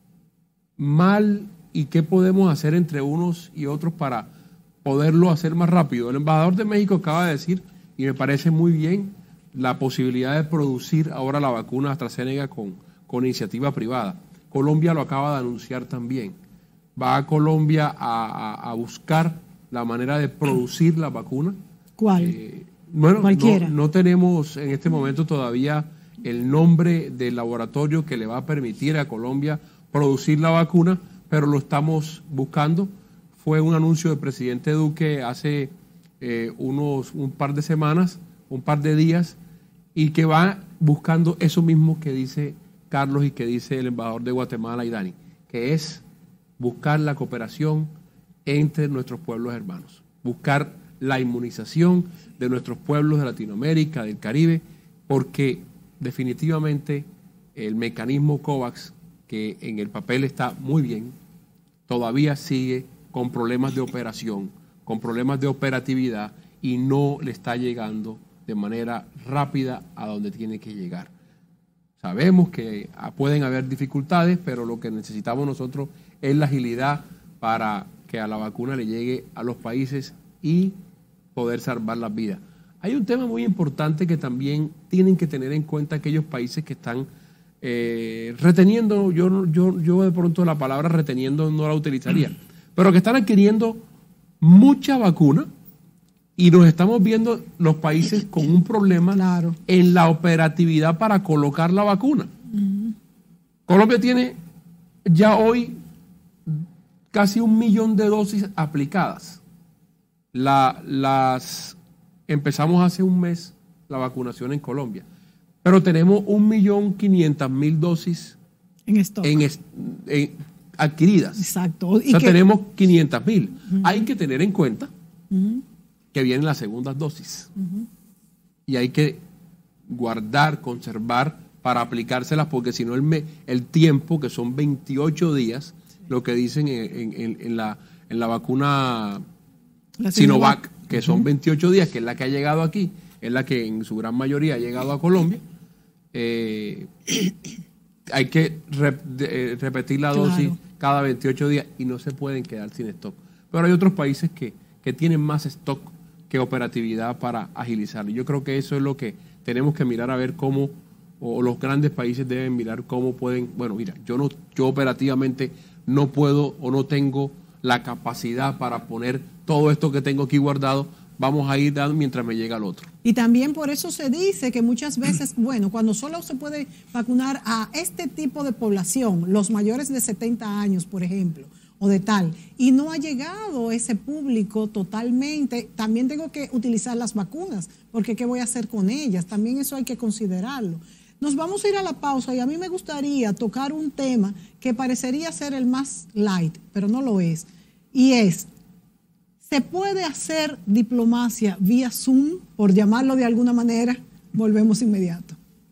mal y qué podemos hacer entre unos y otros para poderlo hacer más rápido? El embajador de México acaba de decir, y me parece muy bien, la posibilidad de producir ahora la vacuna AstraZeneca con, con iniciativa privada. Colombia lo acaba de anunciar también. Va a Colombia a, a, a buscar la manera de producir la vacuna. ¿Cuál? Eh, bueno, Cualquiera. No, no tenemos en este momento todavía el nombre del laboratorio que le va a permitir a Colombia producir la vacuna, pero lo estamos buscando. Fue un anuncio del presidente Duque hace eh, unos un par de semanas, un par de días, y que va buscando eso mismo que dice Carlos y que dice el embajador de Guatemala y Dani, que es buscar la cooperación entre nuestros pueblos hermanos, buscar la inmunización de nuestros pueblos de Latinoamérica, del Caribe, porque definitivamente el mecanismo COVAX, que en el papel está muy bien, todavía sigue con problemas de operación, con problemas de operatividad y no le está llegando de manera rápida a donde tiene que llegar. Sabemos que pueden haber dificultades, pero lo que necesitamos nosotros es la agilidad para que a la vacuna le llegue a los países y poder salvar las vidas. Hay un tema muy importante que también tienen que tener en cuenta aquellos países que están eh, reteniendo, yo, yo, yo de pronto la palabra reteniendo no la utilizaría, pero que están adquiriendo mucha vacuna y nos estamos viendo los países con un problema claro. en la operatividad para colocar la vacuna. Uh-huh. Colombia tiene ya hoy casi un millón de dosis aplicadas. La, las empezamos hace un mes la vacunación en Colombia, pero tenemos un millón quinientas mil dosis en stock. En, en, adquiridas. Exacto. O sea, que... tenemos quinientas mil. Uh-huh. Hay que tener en cuenta uh-huh. que vienen las segundas dosis. Uh-huh. Y hay que guardar, conservar para aplicárselas, porque si no el, me, el tiempo, que son veintiocho días, sí. lo que dicen en, en, en, la, en la vacuna la Sinovac, que uh-huh. son veintiocho días, que es la que ha llegado aquí, es la que en su gran mayoría ha llegado a Colombia, eh, hay que rep, de, repetir la dosis claro. cada veintiocho días y no se pueden quedar sin stock. Pero hay otros países que, que tienen más stock que operatividad para agilizarlo. Yo creo que eso es lo que tenemos que mirar a ver cómo, o los grandes países deben mirar cómo pueden, bueno, mira, yo no, yo operativamente no puedo o no tengo la capacidad para poner todo esto que tengo aquí guardado, vamos a ir dando mientras me llega el otro. Y también por eso se dice que muchas veces, bueno, cuando solo se puede vacunar a este tipo de población, los mayores de setenta años, por ejemplo, o de tal. Y no ha llegado ese público totalmente. También tengo que utilizar las vacunas, porque ¿qué voy a hacer con ellas? También eso hay que considerarlo. Nos vamos a ir a la pausa y a mí me gustaría tocar un tema que parecería ser el más light, pero no lo es. Y es, ¿se puede hacer diplomacia vía Zoom, por llamarlo de alguna manera? Volvemos inmediato.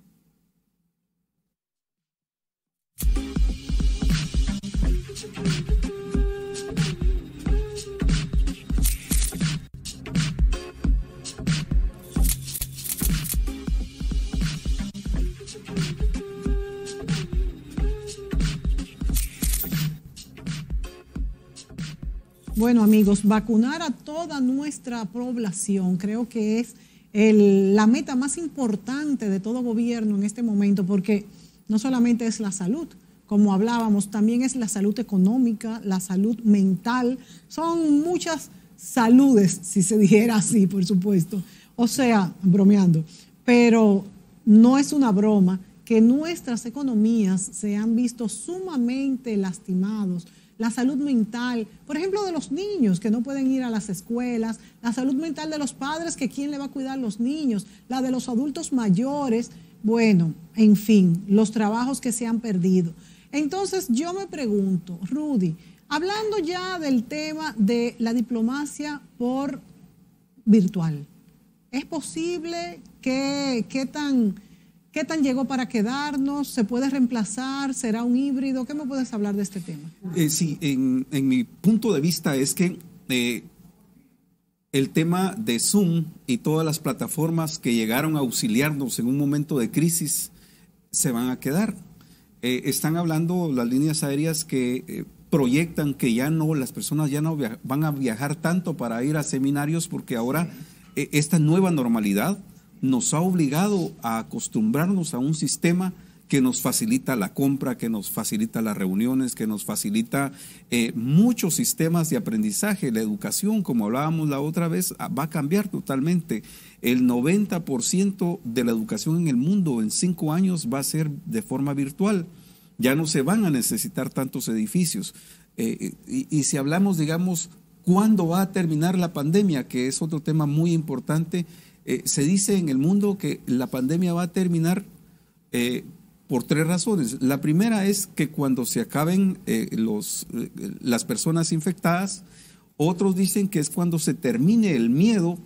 Bueno, amigos, vacunar a toda nuestra población creo que es el, la meta más importante de todo gobierno en este momento, porque no solamente es la salud, como hablábamos, también es la salud económica, la salud mental, son muchas saludes, si se dijera así, por supuesto. O sea, bromeando, pero no es una broma que nuestras economías se han visto sumamente lastimados. La salud mental, por ejemplo, de los niños que no pueden ir a las escuelas, la salud mental de los padres, que quién le va a cuidar a los niños, la de los adultos mayores, bueno, en fin, los trabajos que se han perdido. Entonces yo me pregunto, Rudy, hablando ya del tema de la diplomacia por virtual, ¿es posible? ¿Qué, qué tan... ¿Qué tan llegó para quedarnos? ¿Se puede reemplazar? ¿Será un híbrido? ¿Qué me puedes hablar de este tema? Eh, sí, en, en mi punto de vista es que eh, el tema de Zoom y todas las plataformas que llegaron a auxiliarnos en un momento de crisis se van a quedar. Eh, están hablando las líneas aéreas que eh, proyectan que ya no, las personas ya no via- van a viajar tanto para ir a seminarios, porque ahora eh, esta nueva normalidad nos ha obligado a acostumbrarnos a un sistema que nos facilita la compra, que nos facilita las reuniones, que nos facilita eh, muchos sistemas de aprendizaje. La educación, como hablábamos la otra vez, va a cambiar totalmente. El noventa por ciento de la educación en el mundo en cinco años va a ser de forma virtual. Ya no se van a necesitar tantos edificios. Eh, y, y si hablamos, digamos, ¿cuándo va a terminar la pandemia? Que es otro tema muy importante. Eh, se dice en el mundo que la pandemia va a terminar eh, por tres razones. La primera es que cuando se acaben eh, los, eh, las personas infectadas. Otros dicen que es cuando se termine el miedo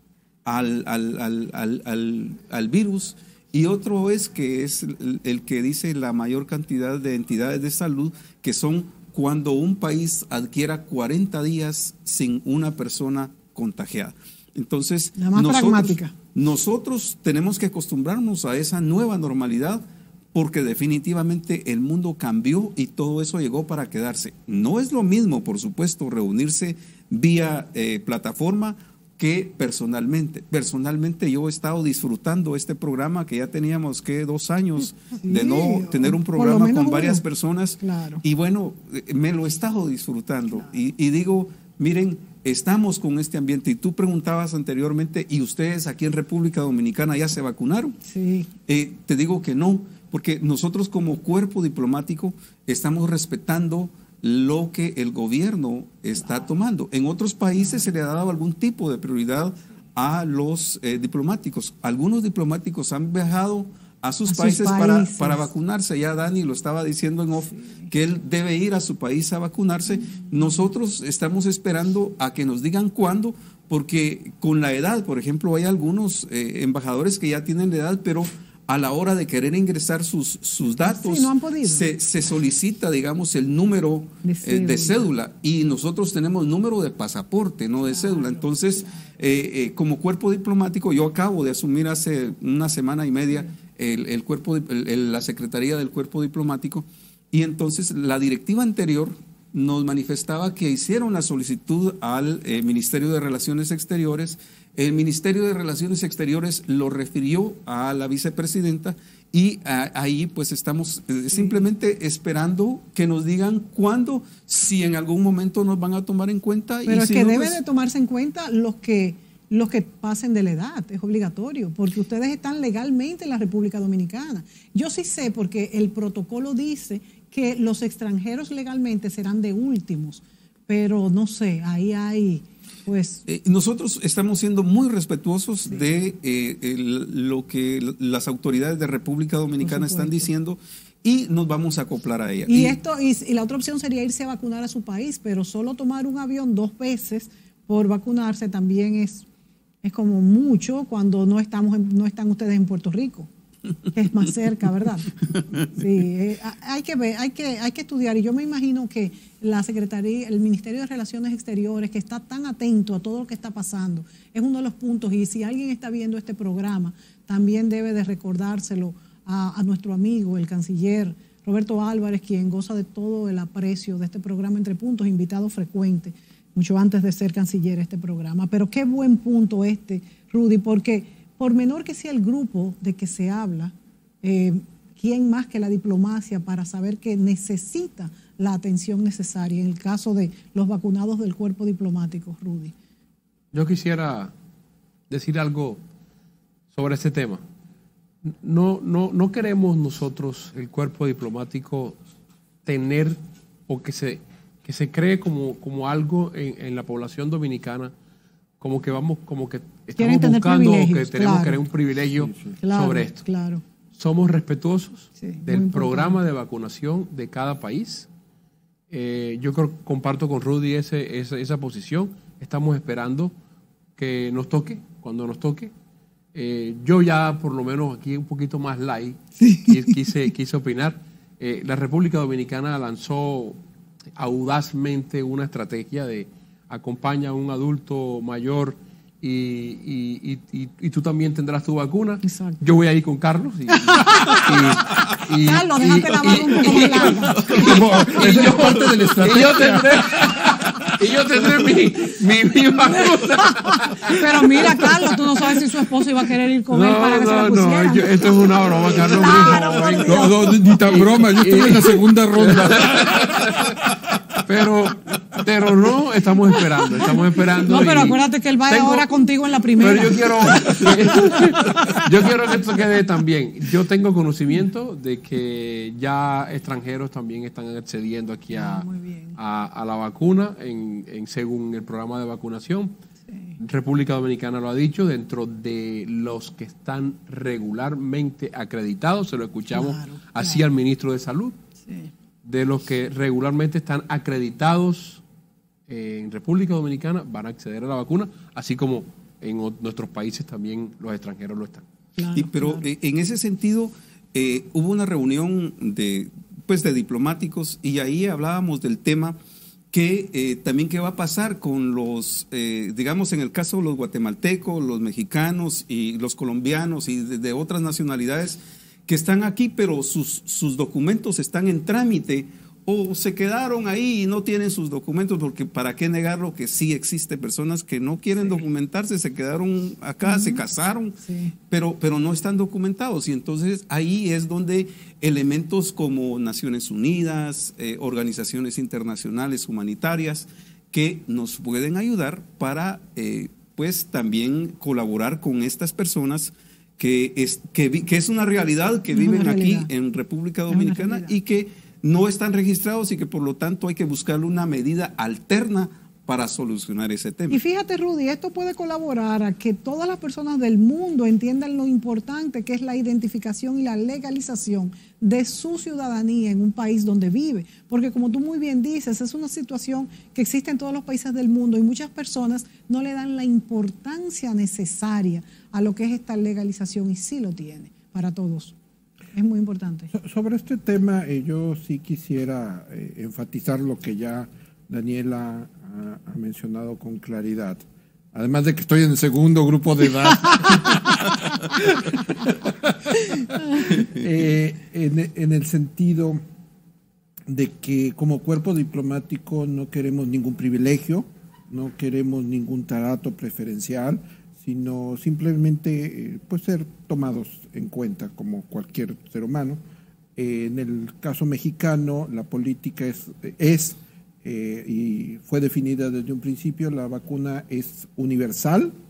al, al, al, al, al, al virus. Y otro es que es el, el que dice la mayor cantidad de entidades de salud, que son cuando un país adquiera cuarenta días sin una persona contagiada. Entonces, la más nosotros, pragmática. Nosotros tenemos que acostumbrarnos a esa nueva normalidad, porque definitivamente el mundo cambió y todo eso llegó para quedarse. No es lo mismo, por supuesto, reunirse vía eh, plataforma que personalmente. Personalmente yo he estado disfrutando este programa que ya teníamos que dos años sí, de no tener un programa con varias uno. personas. Claro. Y bueno, me lo he estado disfrutando. Claro. Y, y digo, miren, estamos con este ambiente. Y tú preguntabas anteriormente, ¿y ustedes aquí en República Dominicana ya se vacunaron? Sí. Eh, te digo que no, porque nosotros como cuerpo diplomático estamos respetando lo que el gobierno está tomando. En otros países se le ha dado algún tipo de prioridad a los eh, diplomáticos. Algunos diplomáticos han viajado a sus, a países, sus países. Para, para vacunarse. Ya Dani lo estaba diciendo en off, sí. que él debe ir a su país a vacunarse. Nosotros estamos esperando a que nos digan cuándo, porque con la edad, por ejemplo, hay algunos eh, embajadores que ya tienen la edad, pero a la hora de querer ingresar sus, sus datos, sí, no han podido. Se, se solicita, digamos, el número de cédula. Eh, de cédula, y nosotros tenemos número de pasaporte, no de claro, cédula. Entonces, eh, eh, como cuerpo diplomático, yo acabo de asumir hace una semana y media el, el cuerpo, el, el, la Secretaría del Cuerpo Diplomático, y entonces la directiva anterior nos manifestaba que hicieron la solicitud al eh, Ministerio de Relaciones Exteriores. El Ministerio de Relaciones Exteriores lo refirió a la vicepresidenta y a, ahí pues estamos eh, simplemente esperando que nos digan cuándo, si en algún momento nos van a tomar en cuenta. Pero y es si que no, debe pues, de tomarse en cuenta los que los que pasen de la edad, es obligatorio, porque ustedes están legalmente en la República Dominicana. Yo sí sé porque el protocolo dice que los extranjeros legalmente serán de últimos, pero no sé, ahí hay... Pues, eh, nosotros estamos siendo muy respetuosos sí. de eh, el, lo que las autoridades de República Dominicana están diciendo y nos vamos a acoplar a ella. Y, y esto y, y la otra opción sería irse a vacunar a su país, pero solo tomar un avión dos veces por vacunarse también es, es como mucho cuando no estamos en, no están ustedes en Puerto Rico, que es más cerca, ¿verdad? Sí, eh, hay que ver, hay que, hay que estudiar, y yo me imagino que la Secretaría, el Ministerio de Relaciones Exteriores, que está tan atento a todo lo que está pasando, es uno de los puntos, y si alguien está viendo este programa, también debe de recordárselo a, a nuestro amigo, el canciller Roberto Álvarez, quien goza de todo el aprecio de este programa Entre Puntos, invitado frecuente, mucho antes de ser canciller este programa. Pero qué buen punto este, Rudy, porque por menor que sea el grupo de que se habla, eh, ¿quién más que la diplomacia para saber que necesita la atención necesaria en el caso de los vacunados del cuerpo diplomático, Rudy? Yo quisiera decir algo sobre este tema. No, no, no queremos nosotros, el cuerpo diplomático, tener o que se, que se cree como, como algo en, en la población dominicana, como que vamos, como que estamos buscando que tenemos claro. que tener un privilegio sí, sí. Claro, sobre esto. Claro. Somos respetuosos sí, del programa importante. de vacunación de cada país. Eh, yo creo, comparto con Rudy ese, esa, esa posición. Estamos esperando que nos toque, cuando nos toque. Eh, yo ya, por lo menos aquí un poquito más light, sí. quise, quise opinar. Eh, la República Dominicana lanzó audazmente una estrategia de acompaña a un adulto mayor y, y, y, y, y tú también tendrás tu vacuna. Exacto. Yo voy a ir con Carlos. Y, y, y, Carlos, déjate la mano un poco más larga. Y yo parte de la estrategia. Y yo tendré, y yo tendré mi, mi, mi vacuna. Pero mira, Carlos, tú no sabes si su esposo iba a querer ir con no, él para que no, se la pusieran. No, no, yo, esto es una broma, Carlos. Claro, no, no, ni tan broma, yo estoy en la segunda ronda. Pero, pero no, estamos esperando, estamos esperando. No, pero acuérdate que él va tengo, ahora contigo en la primera. Pero yo quiero, yo quiero que esto quede también. Yo tengo conocimiento de que ya extranjeros también están accediendo aquí a, a, a la vacuna en, en según el programa de vacunación. Sí. República Dominicana lo ha dicho, dentro de los que están regularmente acreditados, se lo escuchamos claro, así claro. al ministro de Salud. Sí. De los que regularmente están acreditados en República Dominicana van a acceder a la vacuna, así como en nuestros países también los extranjeros lo están. Claro, y, pero claro. en ese sentido eh, hubo una reunión de, pues, de diplomáticos y ahí hablábamos del tema que eh, también qué va a pasar con los, eh, digamos en el caso de los guatemaltecos, los mexicanos y los colombianos y de, de otras nacionalidades que están aquí, pero sus, sus documentos están en trámite o se quedaron ahí y no tienen sus documentos, porque para qué negarlo que sí existe personas que no quieren sí. documentarse, se quedaron acá, uh-huh. se casaron, sí. pero, pero no están documentados. Y entonces ahí es donde elementos como Naciones Unidas, eh, organizaciones internacionales humanitarias, que nos pueden ayudar para eh, pues también colaborar con estas personas que es, que, que es una realidad, que es viven realidad. aquí en República Dominicana y que no están registrados y que por lo tanto hay que buscarle una medida alterna para solucionar ese tema. Y fíjate, Rudy, esto puede colaborar a que todas las personas del mundo entiendan lo importante que es la identificación y la legalización de su ciudadanía en un país donde vive. Porque como tú muy bien dices, es una situación que existe en todos los países del mundo y muchas personas no le dan la importancia necesaria a lo que es esta legalización y sí lo tiene para todos. Es muy importante. So, sobre este tema, eh, yo sí quisiera eh, enfatizar lo que ya Daniela ha, ha mencionado con claridad. Además de que estoy en el segundo grupo de edad. eh, en, en el sentido de que como cuerpo diplomático no queremos ningún privilegio, no queremos ningún trato preferencial, sino simplemente eh, pues ser tomados en cuenta como cualquier ser humano. Eh, en el caso mexicano, la política es, es eh, y fue definida desde un principio, la vacuna es universal,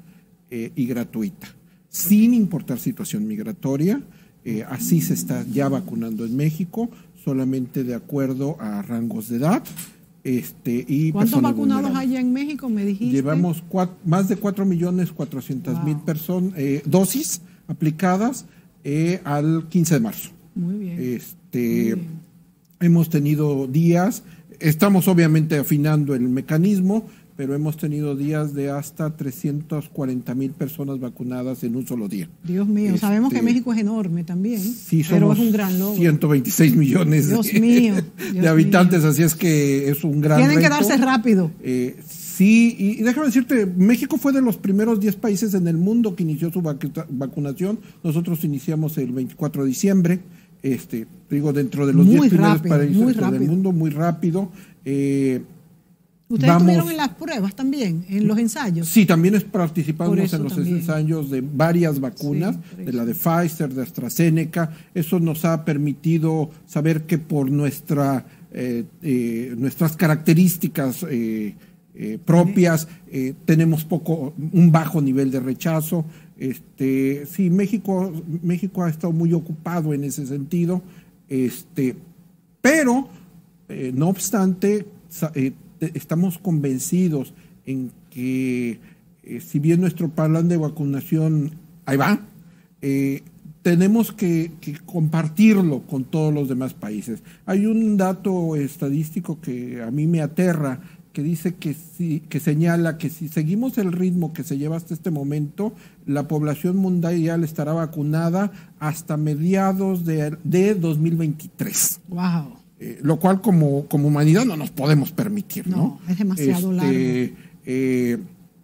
eh, y gratuita, sin importar situación migratoria. Eh, así se está ya vacunando en México, solamente de acuerdo a rangos de edad. Este, y ¿Cuántos vacunados hay en México, me dijiste? Llevamos cuatro, más de cuatro millones cuatrocientas mil personas, eh, dosis aplicadas eh, al quince de marzo. Muy bien. Este, Muy bien. Hemos tenido días, estamos obviamente afinando el mecanismo, pero hemos tenido días de hasta trescientas cuarenta mil personas vacunadas en un solo día. Dios mío, este, sabemos que México es enorme también, sí, pero es un gran logro. ciento veintiséis millones Dios de, mío, Dios de habitantes, mío. Así es que es un gran Tienen reto. que darse rápido. Eh, sí, y, y déjame decirte, México fue de los primeros diez países en el mundo que inició su vac vacunación. Nosotros iniciamos el veinticuatro de diciembre, este, digo, dentro de los diez primeros rápido, países muy del rápido. mundo, muy rápido. Eh, ¿Ustedes vamos, estuvieron en las pruebas también, en los ensayos? Sí, también es, participamos en los también. ensayos de varias vacunas, sí, de la de Pfizer, de AstraZeneca. Eso nos ha permitido saber que por nuestra, eh, eh, nuestras características eh, eh, propias eh, tenemos poco, un bajo nivel de rechazo. Este, sí, México, México ha estado muy ocupado en ese sentido, este, pero eh, no obstante, eh, estamos convencidos en que eh, si bien nuestro plan de vacunación ahí va, eh, tenemos que, que compartirlo con todos los demás países. Hay un dato estadístico que a mí me aterra, que dice que, si, que señala que si seguimos el ritmo que se lleva hasta este momento, la población mundial estará vacunada hasta mediados de, de dos mil veintitrés. Wow. Eh, lo cual como, como humanidad no nos podemos permitir, ¿no? No, es demasiado este, largo. Eh,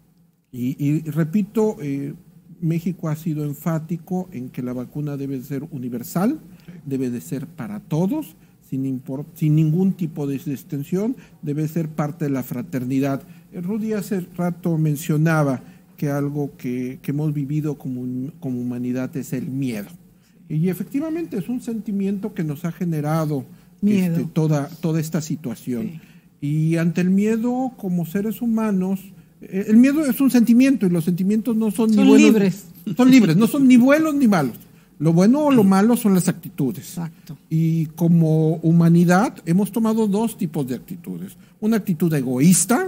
y, y repito, eh, México ha sido enfático en que la vacuna debe ser universal, debe de ser para todos, sin, import, sin ningún tipo de extensión, debe ser parte de la fraternidad. Eh, Rudy hace rato mencionaba que algo que, que hemos vivido como, como humanidad es el miedo. Y efectivamente es un sentimiento que nos ha generado Miedo. Este, toda, toda esta situación. Sí. Y ante el miedo, como seres humanos, eh, el miedo es un sentimiento y los sentimientos no son, son ni buenos. libres. Son libres, no son ni buenos ni malos. Lo bueno o lo malo son las actitudes. Exacto. Y como humanidad hemos tomado dos tipos de actitudes. Una actitud egoísta,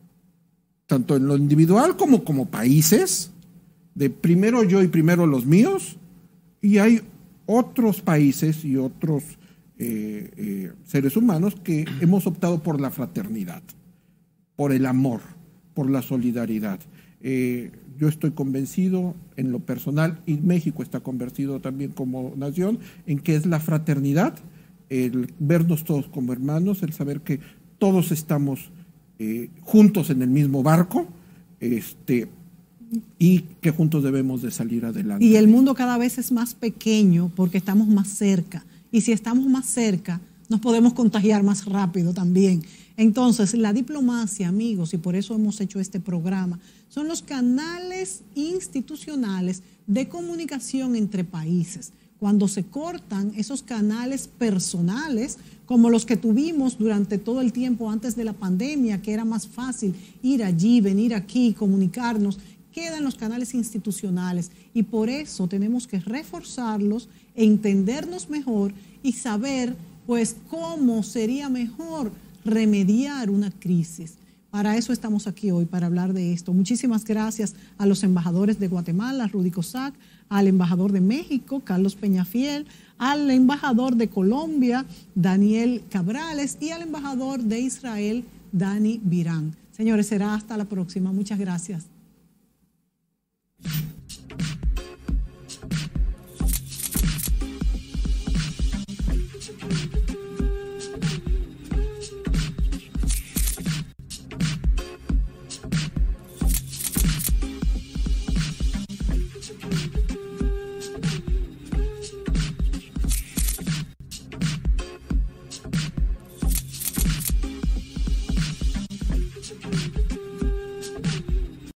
tanto en lo individual como como países, de primero yo y primero los míos, y hay otros países y otros Eh, eh, seres humanos que hemos optado por la fraternidad, por el amor, por la solidaridad. Eh, yo estoy convencido en lo personal, y México está convencido también como nación, en que es la fraternidad, el vernos todos como hermanos, el saber que todos estamos eh, juntos en el mismo barco, este, y que juntos debemos de salir adelante. Y el mundo cada vez es más pequeño porque estamos más cerca. Y si estamos más cerca, nos podemos contagiar más rápido también. Entonces, la diplomacia, amigos, y por eso hemos hecho este programa, son los canales institucionales de comunicación entre países. Cuando se cortan esos canales personales, como los que tuvimos durante todo el tiempo antes de la pandemia, que era más fácil ir allí, venir aquí, comunicarnos, quedan los canales institucionales y por eso tenemos que reforzarlos, entendernos mejor y saber pues cómo sería mejor remediar una crisis. Para eso estamos aquí hoy, para hablar de esto. Muchísimas gracias a los embajadores de Guatemala, Rudy Cossack, al embajador de México, Carlos Peñafiel, al embajador de Colombia, Daniel Cabrales, y al embajador de Israel, Dani Virán. Señores, será hasta la próxima. Muchas gracias.